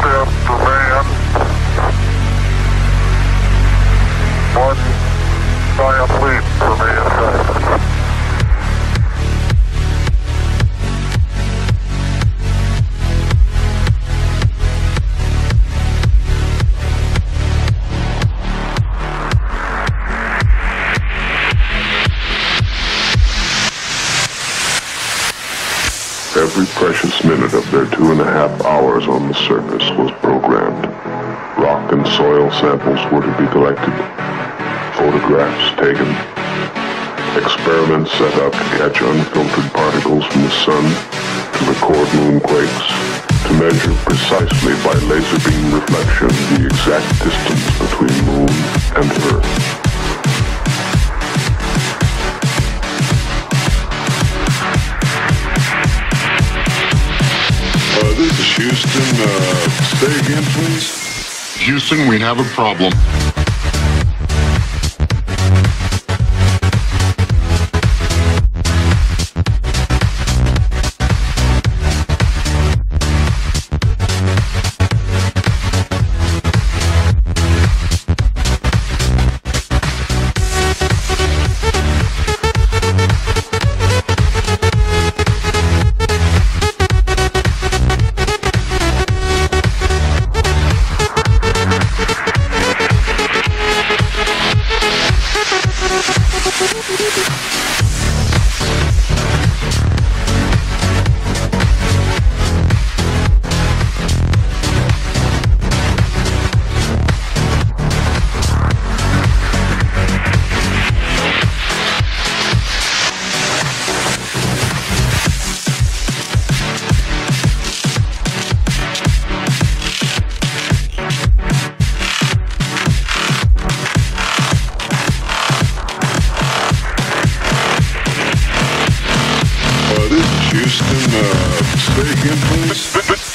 man. One giant leap for mankind. Every precious minute of their 2.5 hours on the surface was programmed. Rock and soil samples were to be collected, photographs taken, experiments set up to catch unfiltered particles from the sun, to record moonquakes, to measure precisely by laser beam reflection the exact distance between moon and Earth. This is Houston. Say again, please. Houston, we have a problem. Houston, say again, please.